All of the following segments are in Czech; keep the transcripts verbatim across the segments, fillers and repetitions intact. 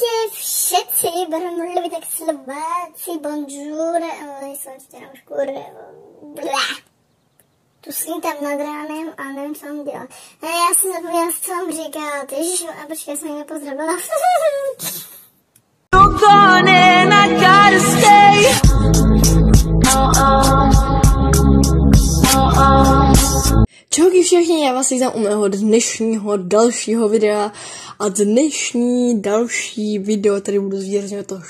Čaute všetci, baromluví tak Slováci, bonjour, nejsem ještě na ušku, tu jsem tam nad ránem a nevím, co mám dělat. A já jsem zapomněla, co vám říkat, ježiš, a počkej, jsem mě pozdravila. Čauky všichni, já vás vítám u mého dnešního dalšího videa a dnešní další video, tady budu zvýrazňovat to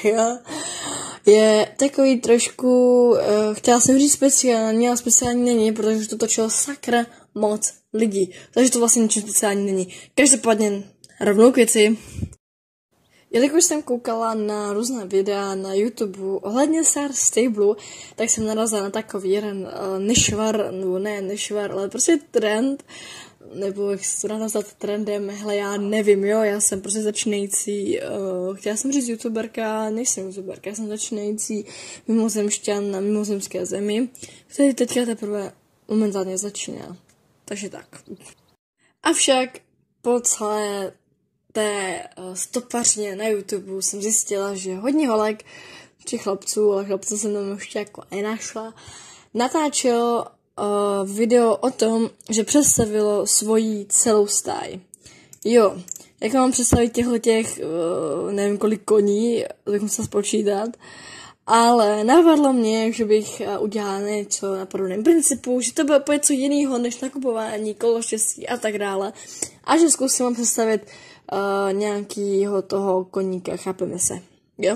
je takový trošku, uh, chtěla jsem říct speciální, ale speciální není, protože to točilo sakra moc lidí, takže to vlastně ničím speciální není. Každopádně rovnou k věci. Jelikož jsem koukala na různé videa na YouTube ohledně Star Stable, tak jsem narazila na takový jeden uh, nešvar, nebo ne nešvar, ale prostě trend, nebo jak se to dá nazvat trendem, hele já nevím, jo, já jsem prostě začínající, uh, chtěla jsem říct youtuberka, nejsem youtuberka, já jsem začínající mimozemšťan na mimozemské zemi, který teďka teprve momentálně začíná, takže tak. Avšak po celé té stopařně na YouTube jsem zjistila, že hodně holek, či chlapců, ale chlapců jsem tam ještě jako nenašla, natáčel uh, video o tom, že představilo svoji celou stáj. Jo, jak mám představit těchto těch, uh, nevím kolik koní, tak musím spočítat, ale napadlo mě, že bych udělala něco na podobném principu, že to bylo úplně něco jiného než nakupování, kolo štěstí a tak dále. A že zkusím vám představit uh, nějakýho toho koníka, chápeme se, jo?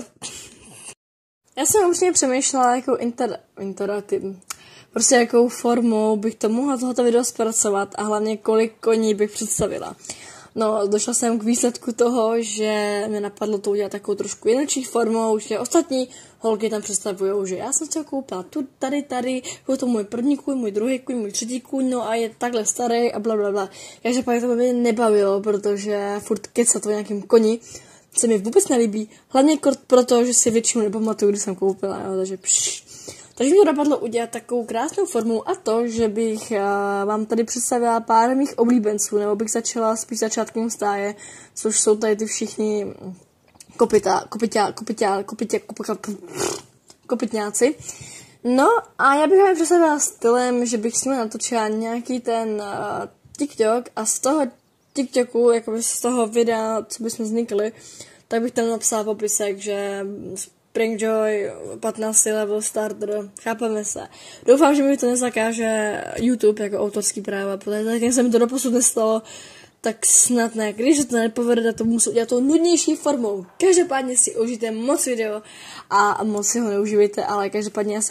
Já jsem určitě přemýšlela, jakou inter, interativ, prostě jakou formou bych to mohla tohoto video zpracovat a hlavně kolik koní bych představila. No, došla jsem k výsledku toho, že mi napadlo to udělat takovou trošku jinou formou, že ostatní holky tam představují, že já jsem chtěla koupila tu, tady, tady, je to můj první kůň, můj druhý kůň, můj třetí kůň, no a je takhle starý a bla, bla, bla. Takže pak to by mě nebavilo, protože furt kecat o nějakým koni se mi vůbec nelíbí, hlavně proto, že si většinou nepamatuju, když jsem koupila, jo, takže pš. Takže mi napadlo udělat takovou krásnou formu a to, že bych uh, vám tady představila pár mých oblíbenců, nebo bych začala spíš začátkem stáje, což jsou tady ty všichni kopita, kopitá, kopitá, kopitá, kopitá, kopitňáci. No a já bych vám představila stylem, že bych s nimi natočila nějaký ten uh, TikTok a z toho TikToku, jakoby z toho videa, co bychom vznikli, tak bych tam napsala popisek, že Springjoy, patnáctý level starter, chápeme se. Doufám, že mi to nezakáže YouTube jako autorský práva, protože tak se mi to doposud nestalo, tak snad ne. Když se to nepovede, tak to musím udělat tou nudnější formou. Každopádně si užijte moc video a moc si ho neužijte, ale každopádně já se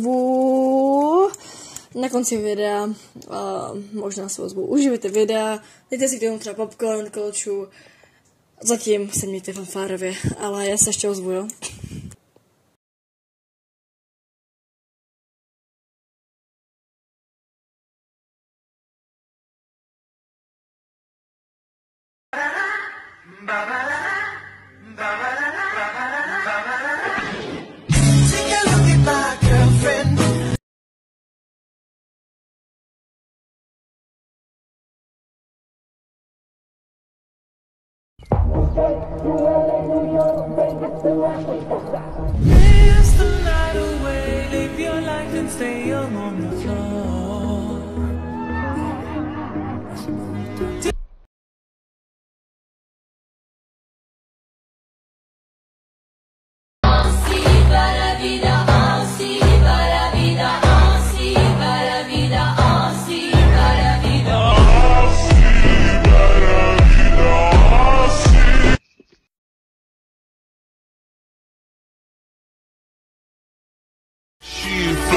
ozvu na konci videa, uh, možná se ozvu, užijte videa, dejte si k tomu třeba popcorn, kolču. Zatím se mějte fanfárově, ale já se ještě ozvu, jo. Dance the night away, live your life and stay young on the floor. Así para vida, así para vida, así para vida, así para vida. She